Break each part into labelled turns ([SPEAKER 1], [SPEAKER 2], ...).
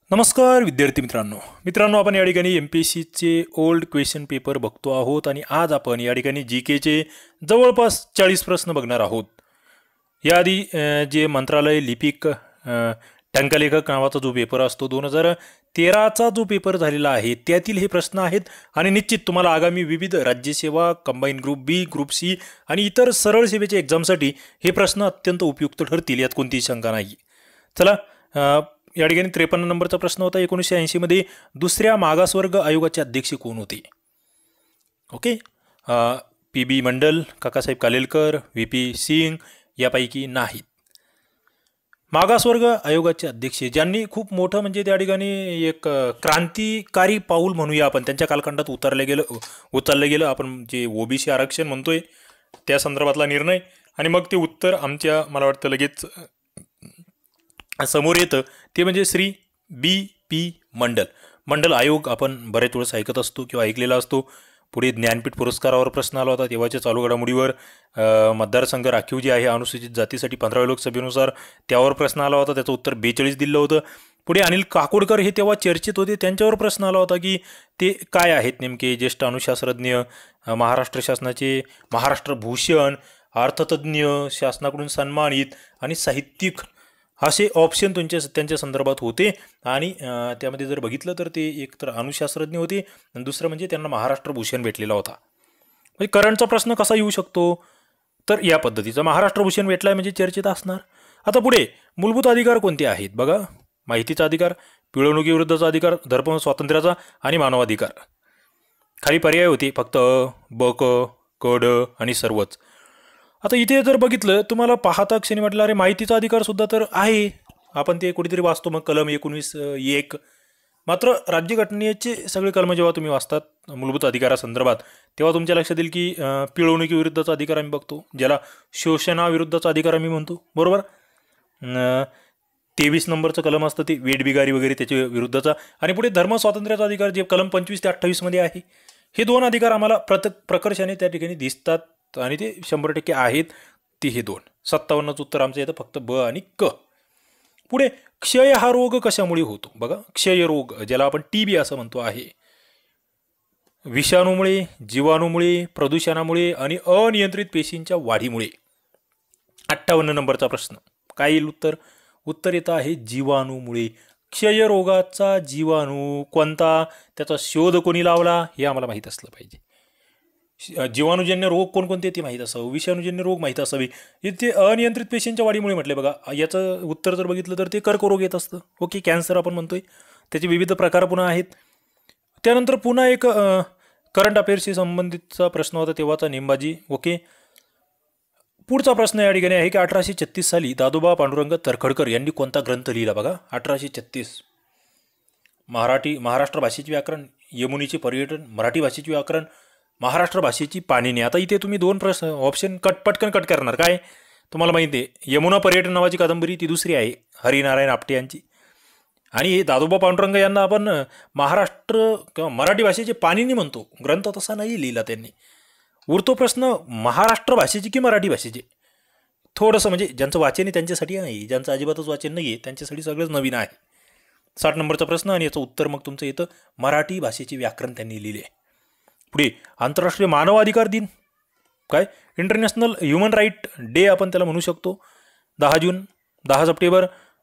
[SPEAKER 1] नमस्कार विद्यार्थी मित्रांनो आपण या ठिकाणी एमपीएससीचे ओल्ड क्वेश्चन पेपर बघतो आहोत आणि आज आपण या ठिकाणी जीकेचे जवळपास 40 प्रश्न बघणार आहोत। याआधी जे मंत्रालय लिपिक टंकलेखक नावाचा जो पेपर असतो 2013चा जो पेपर झालेला आहे त्यातील हे प्रश्न आहेत आणि निश्चित तुम्हाला आगामी विविध राज्यसेवा combine group B group C आणि इतर सरळ सेवेच्या एग्जामसाठी हे प्रश्न अत्यंत उपयुक्त ठरतील यात कोणतीही शंका नाही। चला या ठिकाणी 53 नंबरचा प्रश्न होता 1980 मध्ये दुसऱ्या मागासवर्ग आयोगाचे अध्यक्ष कोण होते? Okay, PB Mandal, Kakasaheb Kalelkar, VP Singh यापैकी नाहीत। मागासवर्ग आयोगाचे अध्यक्ष ज्यांनी खूप मोठं म्हणजे त्या ठिकाणी एक क्रांतिकारी पाऊल म्हणूया आपण त्यांच्या कालखंडात उचललं गेलं आपण जे ओबीसी आरक्षण म्हणतोय त्या संदर्भातला निर्णय आणि मग ते उत्तर आमच्या मला वाटतं लगेच समोर येतं ते म्हणजे श्री बी मंडल आयोग आपण बरेच वेळेस ऐकत असतो किंवा ऐकलेला असतो। पुढे ज्ञानपीठ पुरस्कारावर प्रश्न आला होता तेव्हाच्या चालू घडामोडीवर। मतदारसंघ राखीव जे आहे अनुसूचित जातीसाठी 15व्या लोकसभेनुसार त्यावर प्रश्न आला होता, त्याचं उत्तर 42 दिलं होतं। पुढे अनिल काकोडकर हे तेव्हा चर्चेत होते, त्यांच्यावर प्रश्न आला होता की ते काय आहेत नेमके? ज्येष्ठ अनुशास्त्रज्ञ, महाराष्ट्र शासनाचे महाराष्ट्र भूषण, अर्थतज्ञ, शासनाकडून सन्मानित आणि साहित्यिक असे ऑप्शन त्यांच्या संदर्भात होते आणि त्यामध्ये जर बघितलं तर ते एक तर अनुशास्त्रज्ञ होते आणि दुसरं म्हणजे त्यांना महाराष्ट्र भूषण भेटलेला होता। म्हणजे करंटचा प्रश्न कसा येऊ शकतो तर या पद्धतीचा महाराष्ट्र भूषण भेटलाय म्हणजे चर्चेत असणार। आता पुढे मूलभूत अधिकार कोणते आहेत बघा, माहितीचा अधिकार, पिळवणुकीविरुद्धचा अधिकार, धर्म स्वातंत्र्याचा आणि मानवाधिकार। खाली पर्याय होते फक्त ब क ड आणि सर्वच। आता इथे जर बघितलं तुम्हाला पाहता क्षणी म्हटलं अरे माहितीचा अधिकार सुद्धा तर आहे, आपण ते कुठेतरी वाचतो मग कलम 19(1). मात्र राज्यघटनेचे सगळे कलम जेव्हा तुम्ही वाचतात मूलभूत अधिकारासंदर्भात तेव्हा तुमच्या लक्षात येईल की पिळवणुकीविरुद्धचा अधिकार आम्ही बघतो, ज्याला शोषणाविरुद्धचा अधिकार आम्ही म्हणतो, बरोबर। 23 नंबरचं कलम असतं ते वेठबिगारी वगैरे त्याच्या विरुद्धचा आणि पुढे धर्म स्वातंत्र्याचा अधिकार जे कलम 25 ते 28 मध्ये आहे। हे दोन अधिकार आम्हाला प्रकर्षाने त्या ठिकाणी दिसतात आणि ते 100% आहेत ते हे दोन। 57चं उत्तर आमचं येतं फक्त ब आणि क। पुढे क्षय हा रोग कशामुळे होतो बघा, क्षय रोग ज्याला आपण टीबी असं म्हणतो आहे विषाणूमुळे, जीवाणूमुळे, प्रदूषणामुळे आणि अनियंत्रित पेशींच्या वाढीमुळे। 58 नंबरचा प्रश्न काय येईल उत्तर येतं आहे जीवाणूमुळे। क्षय रोगाचा जीवाणू कोणता, त्याचा शोध कोणी लावला हे आम्हाला माहीत असलं पाहिजे। जीवाणूजन्य रोग कोणकोणते ते माहीत असावं, विषाणूजन्य रोग माहीत असावे। इथे अनियंत्रित पेशींच्या वाढीमुळे म्हटले बघा, याचं उत्तर जर बघितलं तर ते कर्करोग येत असतं। ओके, कॅन्सर आपण म्हणतोय, त्याचे विविध प्रकार पुन्हा आहेत। त्यानंतर पुन्हा एक करंट अफेअर्सशी संबंधितचा प्रश्न होता तेव्हाचा नेमबाजी। ओके, पुढचा प्रश्न या ठिकाणी आहे की 1836 साली दादोबा पांडुरंग तर्खडकर यांनी कोणता ग्रंथ लिहिला बघा। 1836 महाराष्ट्र भाषेचे व्याकरण, यमुनीचे पर्यटन, मराठी भाषेचे व्याकरण, महाराष्ट्र भाषेची पाणिनी। आता इथे तुम्ही दोन प्रश्न ऑप्शन पटकन कट करणार, काय तुम्हाला माहिती आहे यमुना पर्यटन नावाची कादंबरी ती दुसरी आहे हरिनारायण आपटे यांची आणि हे दादोबा पांडुरंग यांना आपण महाराष्ट्र किंवा मराठी भाषेचे पाणिनी म्हणतो, ग्रंथ तसा नाही लिहिला त्यांनी। उरतो प्रश्न महाराष्ट्र भाषेची की मराठी भाषेची, थोडंसं म्हणजे ज्यांचं वाचन आहे त्यांच्यासाठी नाही, ज्यांचं अजिबातच वाचन नाही आहे त्यांच्यासाठी सगळंच नवीन आहे। 60 नंबरचा प्रश्न आणि याचं उत्तर मग तुमचं येतं मराठी भाषेचे व्याकरण त्यांनी लिहिले। पुढे आंतरराष्ट्रीय मानवाधिकार दिन काय, इंटरनॅशनल ह्युमन राईट डे आपण त्याला म्हणू शकतो। 10 जून, 10 सप्टेंबर,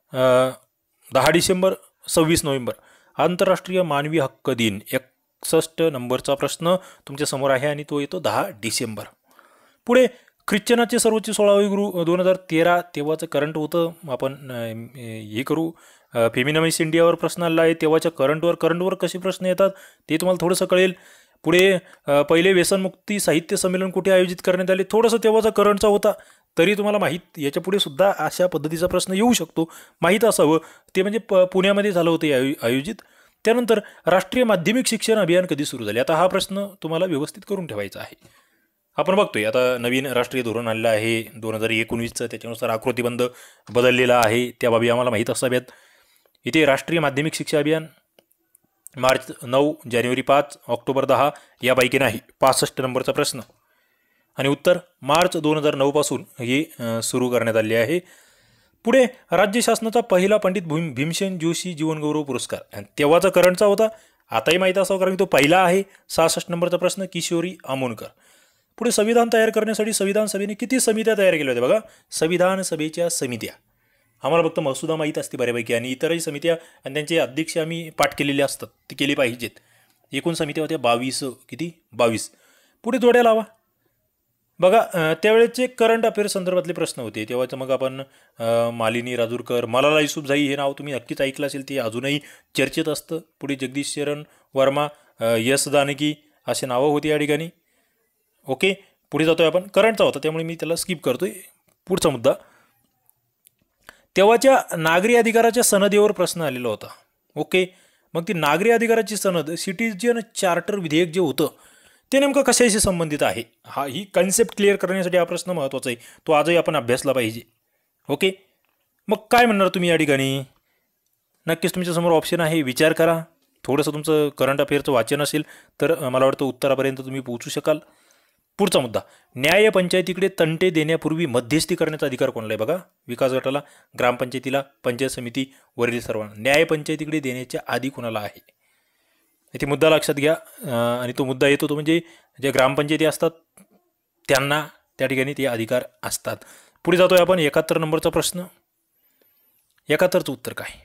[SPEAKER 1] 10 डिसेंबर, 26 नोव्हेंबर आंतरराष्ट्रीय मानवी हक्क दिन। 61 नंबरचा प्रश्न तुमच्या समोर आहे आणि तो येतो 10 डिसेंबर। पुढे ख्रिश्चनाचे सर्वोच्च 16वे गुरु 2013 तेव्हाचं करंट होतं, आपण हे करू फेमिनिस्ट इंडियावर प्रश्न आला आहे तेव्हाच्या करंटवर कसे प्रश्न येतात ते तुम्हाला थोडंसं कळेल। पुढे पहिले व्यसनमुक्ती साहित्य संमेलन कुठे आयोजित करण्यात आले, थोडंसं तेव्हाचा करंटचा होता तरी तुम्हाला माहीत याच्या पुढे सुद्धा अशा पद्धतीचा प्रश्न येऊ शकतो, माहीत असावं ते म्हणजे पुण्यामध्ये झालं होतं आयोजित। त्यानंतर राष्ट्रीय माध्यमिक शिक्षण अभियान कधी सुरू झाले, आता हा प्रश्न तुम्हाला व्यवस्थित करून ठेवायचा आहे। आपण बघतोय आता नवीन राष्ट्रीय धोरण आलेलं आहे 2019चं, त्याच्यानुसार आकृतीबंध बदललेला आहे, त्या बाबी आम्हाला माहीत असाव्यात। इथे राष्ट्रीय माध्यमिक शिक्षा अभियान मार्च 9, जानेवारी 5, ऑक्टोबर 10 यापैकी नाही। 65 नंबरचा प्रश्न आणि उत्तर मार्च 2009 पासून हे सुरू करण्यात आले आहे। पुढे राज्य शासनाचा पहिला पंडित भीमसेन जोशी जीवनगौरव पुरस्कार, आणि तेव्हाचा करंटचा होता, आताही माहीत असावं कारण तो पहिला आहे. 66 नंबरचा प्रश्न किशोरी आमोणकर. पुढे संविधान तयार करण्यासाठी संविधान सभेने किती समित्या तयार केल्या होत्या बघा, संविधान सभेच्या समित्या. आम्हाला फक्त मसुदा माहीत असते बऱ्यापैकी, आणि इतरही समित्या आणि त्यांचे अध्यक्ष आम्ही पाठ केलेले असतात, ते केले पाहिजेत. एकूण समित्या होत्या 22. किती? 22. पुढे जोड्या लावा बघा. त्यावेळेचे करंट अफेअर्स संदर्भातले प्रश्न होते तेव्हाचं. मग आपण मालिनी राजूरकर, मलाला युसुफजाई हे नाव तुम्ही नक्कीच ऐकलं असेल, ते अजूनही चर्चेत असतं. पुढे जगदीश शरण वर्मा, यस जानकी असे नावं होती या ठिकाणी. ओके, पुढे जातोय आपण. करंटचा होता त्यामुळे मी त्याला स्किप करतोय. पुढचा मुद्दा, तेव्हाच्या नागरी अधिकाराच्या सनदेवर प्रश्न आलेला होता. ओके, मग ती नागरी अधिकाराची सनद, सिटीजन चार्टर विधेयक जे होतं ते नेमकं कशाशी संबंधित आहे, ही कन्सेप्ट क्लिअर करण्यासाठी हा प्रश्न महत्त्वाचा आहे. तो आजही आपण अभ्यासला पाहिजे. ओके, मग काय म्हणणार तुम्ही या ठिकाणी? नक्कीच तुमच्यासमोर ऑप्शन आहे, विचार करा. थोडंसं तुमचं करंट अफेअरचं वाचन असेल तर मला वाटतं उत्तरापर्यंत तुम्ही पोहोचू शकाल. पुढचा मुद्दा, न्याय पंचायतीकडे तंटे देण्यापूर्वी मध्यस्थी करण्याचा अधिकार कोणाला आहे बघा? विकास गटाला, ग्रामपंचायतीला, पंचायत समिती, वरील सर्वांना. न्याय पंचायतीकडे देण्याच्या आधी कोणाला आहे? इथे मुद्दा लक्षात घ्या. आणि तो मुद्दा येतो तो म्हणजे जे ग्रामपंचायती असतात त्यांना त्या ठिकाणी ते अधिकार असतात. पुढे जातोय आपण. 71 नंबरचा प्रश्न. 71चं उत्तर काय?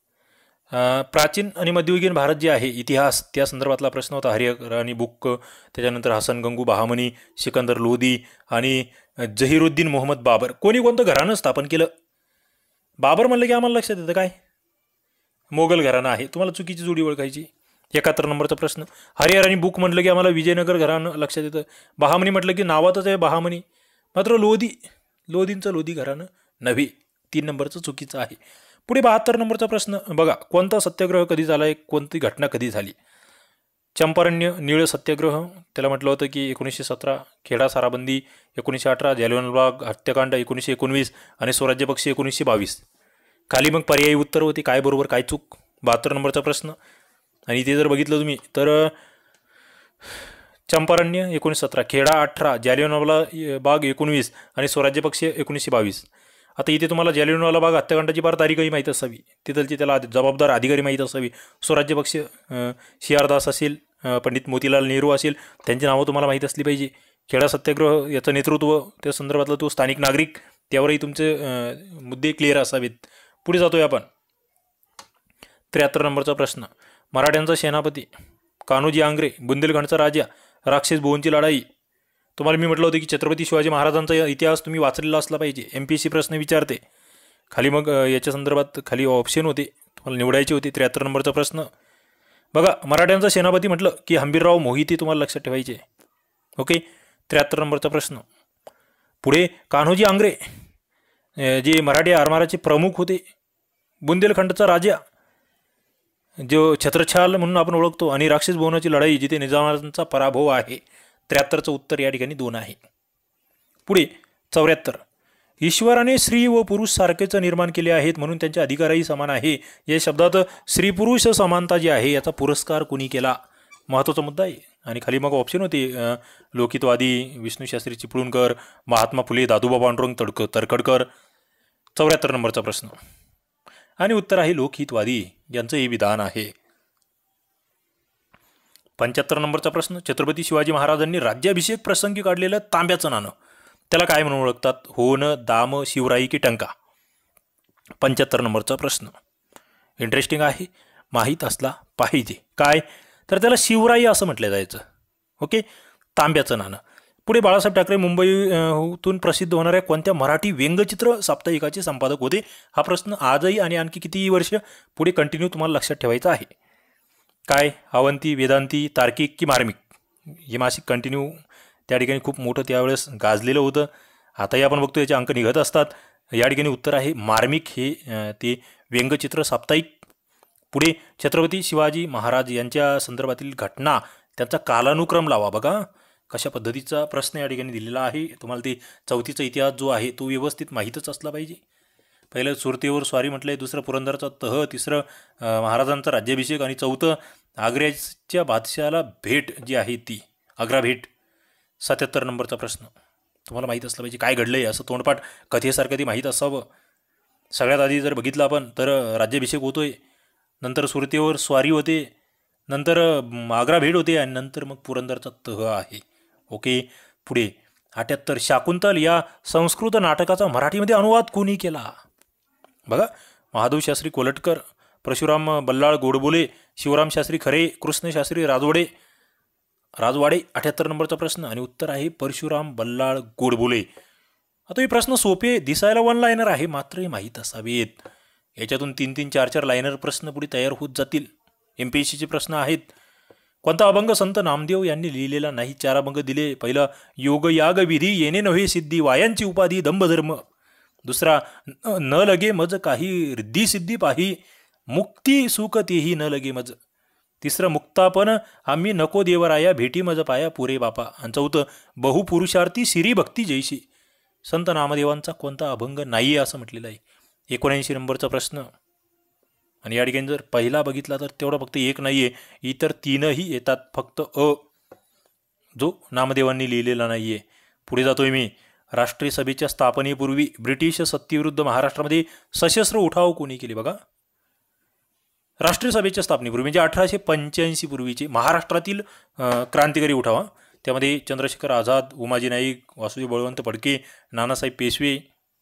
[SPEAKER 1] प्राचीन आणि मध्ययुगीन भारत जे आहे इतिहास त्या संदर्भातला प्रश्न होता. हरिहरानी बुक, त्याच्यानंतर हसन गंगू बहामनी, सिकंदर लोधी आणि जहीरुद्दीन मोहम्मद बाबर. कोणी कोणतं घराणं स्थापन केलं? बाबर म्हणलं की आम्हाला लक्षात येतं काय? मोगल घराणं आहे. तुम्हाला चुकीची जोडी ओळखायची. 71 नंबरचा प्रश्न. हरिहरानी बुक म्हटलं की आम्हाला विजयनगर घराणं लक्षात येतं. बहामनी म्हटलं की नावातच आहे बहामनी, मात्र लोधींचं लोधी घराणं नव्हे. 3 नंबरचं चुकीचं आहे. पुढे 72 नंबरचा प्रश्न बघा. कोणता सत्याग्रह कधी झाला आहे, कोणती घटना कधी झाली? चंपारण्य नीळ सत्याग्रह, त्याला म्हटलं होतं की 1917. खेडा साराबंदी 1918. जालियनवाला बाग हत्याकांड 1919 आणि स्वराज्य पक्ष 1922. खाली मग पर्यायी उत्तर होती, काय बरोबर काय चूक. 72 नंबरचा प्रश्न. आणि ते जर बघितलं तुम्ही तर चंपारण्य 1917, खेडा 18, जालियनवाला बाग 19 आणि स्वराज्य पक्ष 1922. आता इथे तुम्हाला जालियनवाला बाग हत्याकांडाची फार तारीखही माहीत असावी, तिथलची त्याला जबाबदार अधिकारी माहीत असावी. स्वराज्य पक्ष CR दास असेल, पंडित मोतीलाल नेहरू असेल, त्यांची नावं तुम्हाला माहीत असली पाहिजे. खेडा सत्याग्रह याचं नेतृत्व त्या संदर्भातला तो स्थानिक नागरिक, त्यावरही तुमचे मुद्दे क्लिअर असावेत. पुढे जातोय आपण. 73 नंबरचा प्रश्न. मराठ्यांचा सेनापती कान्होजी आंग्रे, बुंदेलखंडचा राजा, राक्षस भुवनची लढाई. तुम्हाला मी म्हटलं होतं की छत्रपती शिवाजी महाराजांचा इतिहास तुम्ही वाचलेला असला पाहिजे. MPSC प्रश्न विचारते. खाली मग याच्या संदर्भात खाली ऑप्शन होते, तुम्हाला निवडायचे होते. 73 नंबरचा प्रश्न बघा. मराठ्यांचा सेनापती म्हटलं की हंबीरराव मोहिते तुम्हाला लक्षात ठेवायचे. ओके, 73 नंबरचा प्रश्न. पुढे कान्होजी आंग्रे जे मराठी आरमाराचे प्रमुख होते, बुंदेलखंडचा राजा जो छत्रछाल म्हणून आपण ओळखतो, आणि राक्षस भुवनाची लढाई जिथे निजामाचा पराभव आहे. 73चं उत्तर या ठिकाणी 2 आहे. पुढे 74. ईश्वराने स्त्री व पुरुष सारखेच निर्माण केले आहेत म्हणून त्यांचे अधिकारही समान आहे. या शब्दात स्त्री पुरुष समानता जी आहे याचा पुरस्कार कुणी केला? महत्त्वाचा मुद्दा आहे. आणि खाली मग ऑप्शन होते, लोकहितवादी विष्णूशास्त्री चिपळूणकर, महात्मा फुले दादोबा पांडुरंग तरखडकर. 74 नंबरचा प्रश्न. आणि उत्तर आहे लोकहितवादी, यांचं हे विधान आहे. 75 नंबरचा प्रश्न. छत्रपती शिवाजी महाराजांनी राज्याभिषेक प्रसंगी काढलेलं तांब्याचं नाणं त्याला काय म्हणून ओळखतात? होन, दाम, शिवराई की टंका? 75 नंबरचा प्रश्न. इंटरेस्टिंग आहे, माहीत असला पाहिजे. काय तर त्याला शिवराई असं म्हटलं जायचं. ओके, तांब्याचं नाणं. पुढे बाळासाहेब ठाकरे मुंबईतून प्रसिद्ध होणाऱ्या कोणत्या मराठी व्यंगचित्र साप्ताहिकाचे संपादक होते? हा प्रश्न आजही आणि आणखी कितीही वर्ष पुढे कंटिन्यू तुम्हाला लक्षात ठेवायचा आहे. काय? अवंती, वेदांती, तार्किक की मार्मिक? हे मासिक कंटिन्यू त्या ठिकाणी खूप मोठं त्यावेळेस गाजलेलं होतं. आताही आपण बघतो याचे अंक निघत असतात. या ठिकाणी उत्तर आहे मार्मिक, हे ते व्यंगचित्र साप्ताहिक. पुढे छत्रपती शिवाजी महाराज यांच्या संदर्भातील घटना, त्यांचा कालानुक्रम लावा. बघा कशा पद्धतीचा प्रश्न या ठिकाणी दिलेला आहे. तुम्हाला ते 4थीचा इतिहास जो आहे तो व्यवस्थित माहीतच असला पाहिजे. पहिलं सुरतेवर स्वारी म्हटलंय, दुसरं पुरंदरचा तह, तिसरं महाराजांचा राज्याभिषेक, आणि 4थं आग्र्याच्या बादशहाला भेट जी आहे ती आग्रा भेट. 77 नंबरचा प्रश्न तुम्हाला माहीत असला पाहिजे. काय घडलंय असं तोंडपाठ कथेसारखं ती माहीत असावं. सगळ्यात आधी जर बघितलं आपण तर राज्याभिषेक होतोय, नंतर सुरतेवर स्वारी होते, नंतर आग्रा भेट होते आणि नंतर मग पुरंदरचा तह आहे. ओके. पुढे 78 शाकुंतल या संस्कृत नाटकाचा मराठीमध्ये अनुवाद कोणी केला? बघा, महादेव शास्त्री कोलटकर, परशुराम बल्लाळ गोडबोले, शिवराम शास्त्री खरे, कृष्ण शास्त्री राजवाडे. 78 नंबरचा प्रश्न आणि उत्तर आहे परशुराम बल्लाळ गोडबोले. आता हे प्रश्न सोपे दिसायला वन लाईनर आहे, मात्र हे माहीत असावेत. याच्यातून 3-3, 4-4 लाईनर प्रश्न पुढे तयार होत जातील. MPSCचे प्रश्न आहेत. कोणता अभंग संत नामदेव यांनी लिहिलेला नाही? 4 अभंग दिले. पहिला, योग याग विधी येणे नव्हे सिद्धी, वायांची उपाधी दंभधर्म. दुसरा, न लगे मज काही रिद्धी सिद्धी पाही, मुक्ती सुख तेही न लगे मज. तिसरं, मुक्तापन आम्ही नको देवराया, भेटी मज पाया पुरे बापा. आणि चौथं, बहुपुरुषार्थी सिरी भक्ती जैशी. संत नामदेवांचा कोणता अभंग नाही असं म्हटलेलं आहे? 79 नंबरचा प्रश्न. आणि या ठिकाणी जर पहिला बघितला तर तेवढा फक्त एक नाही आहे, इतर 3ही येतात, फक्त अ जो नामदेवांनी लिहिलेला नाही आहे. पुढे जातोय मी. राष्ट्रीय सभेच्या स्थापनेपूर्वी ब्रिटिश सत्तेविरुद्ध महाराष्ट्रामध्ये सशस्त्र उठाव कोणी केले? बघा, राष्ट्रीय सभेच्या स्थापनेपूर्वी म्हणजे 1885 पूर्वीचे महाराष्ट्रातील क्रांतिकारी उठाव. त्यामध्ये चंद्रशेखर आझाद, उमाजी नाईक, वासुदेव बळवंत फडके, नानासाहेब पेशवे.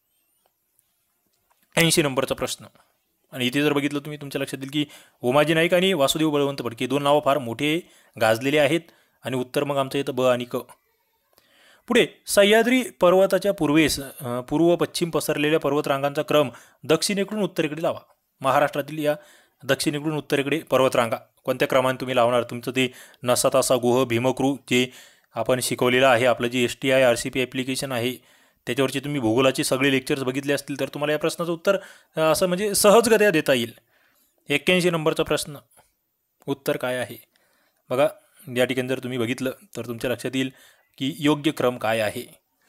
[SPEAKER 1] 80 नंबरचा प्रश्न. आणि इथे जर बघितलं तुम्ही, तुमच्या लक्षात येईल की उमाजी नाईक आणि वासुदेव बळवंत फडके 2 नावं फार मोठे गाजलेले आहेत. आणि उत्तर मग आमचं येतं ब आणि क. पुढे, सह्याद्री पर्वताच्या पूर्वेस पूर्व पश्चिम पसरलेल्या पर्वतरांगांचा क्रम दक्षिणेकडून उत्तरेकडे लावा. महाराष्ट्रातील या दक्षिणेकडून उत्तरेकडे पर्वतरांगा कोणत्या क्रमाने तुम्ही लावणार? तुमचं ते नसातासा गुह भीमक्रू जे आपण शिकवलेलं आहे, आपलं जे STI RCP ॲप्लिकेशन आहे, त्याच्यावरचे तुम्ही भूगोलाचे सगळे लेक्चर्स बघितले असतील तर तुम्हाला या प्रश्नाचं उत्तर असं म्हणजे सहजगत्या देता येईल. 81 नंबरचा प्रश्न. उत्तर काय आहे? बघा, या ठिकाणी जर तुम्ही बघितलं तर तुमच्या लक्षात येईल की योग्य क्रम काय आहे.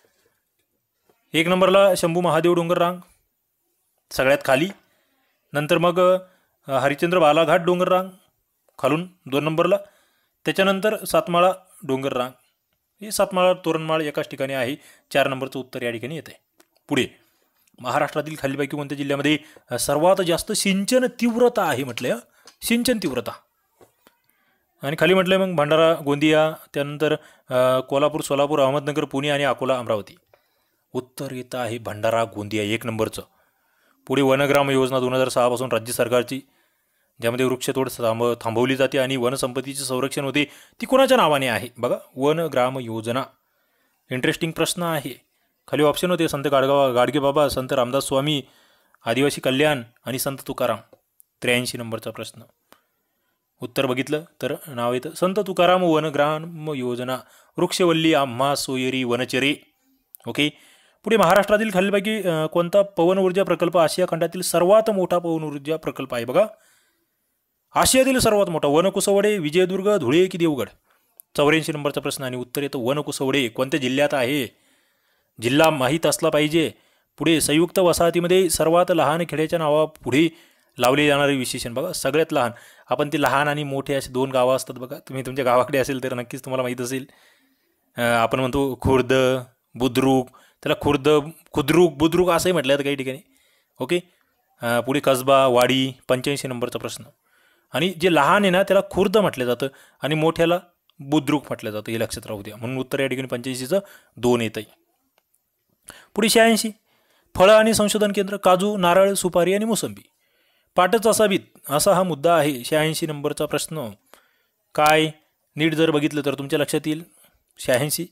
[SPEAKER 1] 1 नंबरला शंभू महादेव डोंगररांग सगळ्यात खाली, नंतर मग हरिश्चंद्र बालाघाट डोंगररांग खालून 2 नंबरला, त्याच्यानंतर सातमाळा डोंगररांग. हे सातमाळा तोरणमाळ एकाच ठिकाणी आहे. 4 नंबरचं उत्तर या ठिकाणी येते. पुढे, महाराष्ट्रातील खालीलपैकी कोणत्या जिल्ह्यामध्ये सर्वात जास्त सिंचन तीव्रता आहे म्हटलं? सिंचन तीव्रता. आणि खाली म्हटलं मग भंडारा, गोंदिया, त्यानंतर कोल्हापूर, सोलापूर, अहमदनगर, पुणे आणि अकोला, अमरावती. उत्तर येतं आहे भंडारा, गोंदिया 1 नंबरचं. पुढे, वनग्राम योजना 2006 पासून राज्य सरकारची, ज्यामध्ये वृक्षतोड थांबवली जाते आणि वनसंपत्तीचे संरक्षण होते, ती कोणाच्या नावाने आहे? बघा, वनग्राम योजना. इंटरेस्टिंग प्रश्न आहे. खाली ऑप्शन होते संत गाडगेबाबा, संत रामदास स्वामी, आदिवासी कल्याण आणि संत तुकाराम. 83 नंबरचा प्रश्न. उत्तर बघितलं तर नाव येतं संत तुकाराम वनग्राम योजना, वृक्षवल्ली आम्हा सोयरी वनचरे. ओके. पुढे, महाराष्ट्रातील खालीलपैकी कोणता पवन ऊर्जा प्रकल्प आशिया खंडातील सर्वात मोठा पवन ऊर्जा प्रकल्प आहे? बघा, आशियातील सर्वात मोठा वनकुसवडे, विजयदुर्ग, धुळे की देवगड. 84 नंबरचा प्रश्न आणि उत्तर येतं वनकुसवडे. कोणत्या जिल्ह्यात आहे? जिल्हा माहीत असला पाहिजे. पुढे, संयुक्त वसाहतीमध्ये सर्वात लहान खेड्याच्या नावापुढे लावले जाणारे विशेषण. बघा, सगळ्यात लहान. आपण ते लहान आणि मोठे असे 2 गावं असतात बघा. तुम्ही तुमच्या गावाकडे असेल तर नक्कीच तुम्हाला माहीत असेल. आपण म्हणतो खुर्द, बुद्रुक, त्याला खुद्रुक, बुद्रुक असंही म्हटलं जातं काही ठिकाणी. ओके. पुढे, कसबा, वाडी. 85 नंबरचा प्रश्न. आणि जे लहान आहे ना त्याला खुर्द म्हटलं जातं आणि मोठ्याला बुद्रुक म्हटलं जातं, हे लक्षात राहू द्या. म्हणून उत्तर या ठिकाणी 85चं 2 येतं आहे. पुढे, 86 फळं आणि संशोधन केंद्र, काजू, नारळ, सुपारी आणि मोसंबी. पाठच असावीत असा हा मुद्दा आहे. 86 नंबरचा प्रश्न. काय नीट जर बघितलं तर तुमच्या लक्षात येईल 86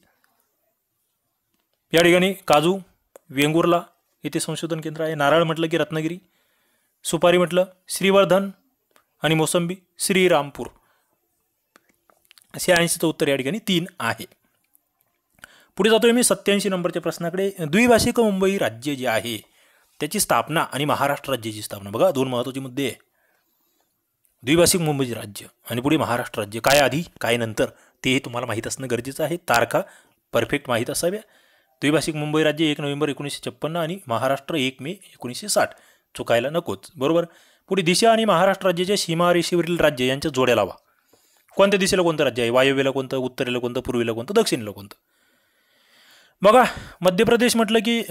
[SPEAKER 1] या ठिकाणी काजू वेंगुर्ला येथे संशोधन केंद्र आहे. नारळ म्हटलं की रत्नागिरी, सुपारी म्हटलं श्रीवर्धन आणि मोसंबी श्रीरामपूर. 86चं उत्तर या ठिकाणी 3 आहे. पुढे जातोय मी 87 नंबरच्या प्रश्नाकडे. द्विभाषिक मुंबई राज्य जे आहे त्याची स्थापना आणि महाराष्ट्र राज्याची स्थापना. बघा, 2 महत्त्वाचे मुद्दे आहे. द्विभाषिक मुंबई राज्य आणि पुढे महाराष्ट्र राज्य. काय आधी काय नंतर ते तुम्हाला माहीत असणं गरजेचं आहे. तारखा परफेक्ट माहीत असाव्या. द्विभाषिक मुंबई राज्य 1 नोव्हेंबर 1956 आणि महाराष्ट्र 1 मे 1960. चुकायला नकोच. बरोबर. पुढे, दिशा आणि महाराष्ट्र राज्याच्या सीमारेषेवरील राज्य यांच्या जोड्या लावा. कोणत्या दिशेला कोणतं राज्य आहे? वायव्येला कोणतं, उत्तरेला कोणतं, पूर्वेला कोणतं, दक्षिणेला कोणतं? बघा, मध्य प्रदेश म्हटलं की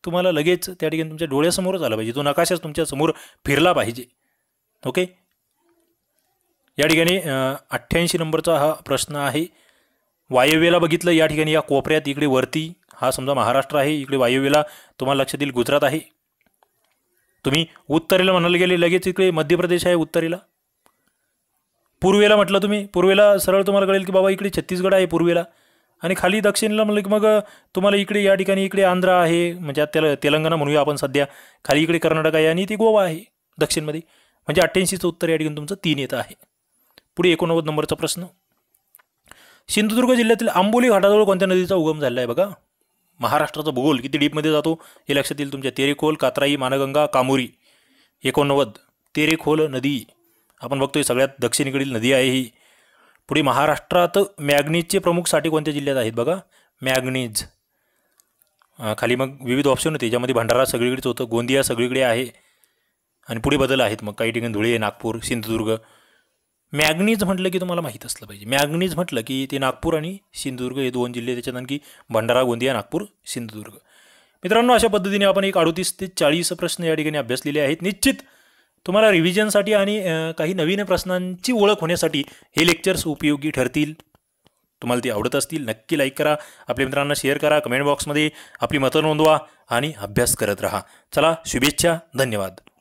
[SPEAKER 1] तुम्हाला लगेच त्या ठिकाणी तुमच्या डोळ्यासमोरच आला पाहिजे, तो नकाशाच तुमच्या समोर फिरला पाहिजे. ओके, या ठिकाणी 88 नंबरचा हा प्रश्न आहे. वायव्येला बघितलं या ठिकाणी या कोपऱ्यात इकडे वरती हा समजा महाराष्ट्र आहे, इकडे वायव्येला तुम्हाला लक्षात येईल गुजरात आहे. तुम्ही उत्तरेला म्हणायला गेले लगेच इकडे मध्य प्रदेश आहे उत्तरेला. पूर्वेला म्हटलं तुम्ही, पूर्वेला सरळ तुम्हाला कळेल की बाबा इकडे छत्तीसगड आहे पूर्वेला. आणि खाली दक्षिणेला म्हणलं की मग तुम्हाला इकडे या ठिकाणी इकडे आंध्र आहे, म्हणजे त्याला तेलंगणा म्हणूया आपण सध्या. खाली इकडे कर्नाटक आहे आणि ती गोवा आहे दक्षिणमध्ये. म्हणजे 88चं उत्तर या ठिकाणी तुमचं 3 येतं आहे. पुढे 89 नंबरचा प्रश्न. सिंधुदुर्ग जिल्ह्यातील आंबोली घाटाजवळ कोणत्या नदीचा उगम झालेला आहे बघा. महाराष्ट्राचा भूगोल किती डीपमध्ये जातो हे लक्षात येईल तुमच्या. तेरेखोल, कात्राई, मानगंगा, कामोरी. 89 तेरेखोल नदी आपण बघतोय सगळ्यात दक्षिणेकडील नदी आहे ही. पुढे महाराष्ट्रात मॅग्नीजचे प्रमुख साठे कोणत्या जिल्ह्यात आहेत बघा. मॅग्नीज खाली मग विविध ऑप्शन होते, ज्यामध्ये भंडारा सगळीकडेच होतं, गोंदिया सगळीकडे आहे आणि पुढे बदल आहेत मग काही ठिकाणी धुळे, नागपूर, सिंधुदुर्ग. मॅग्नीज म्हटलं की तुम्हाला माहीत असलं पाहिजे. मॅग्नीज म्हटलं की ते नागपूर आणि सिंधुदुर्ग हे 2 जिल्हे, त्याच्यात आणखी भंडारा, गोंदिया, नागपूर, सिंधुदुर्ग. मित्रांनो, अशा पद्धतीने आपण एक 38 ते 40 प्रश्न या ठिकाणी अभ्यासलेले आहेत. निश्चित तुम्हाला रिव्हिजनसाठी आणि काही नवीन प्रश्नांची ओळख होण्यासाठी हे लेक्चर्स उपयोगी ठरतील. तुम्हाला ते आवडत असतील नक्की लाईक करा, आपल्या मित्रांना शेअर करा, कमेंट बॉक्समध्ये आपली मतं नोंदवा आणि अभ्यास करत राहा. चला, शुभेच्छा, धन्यवाद.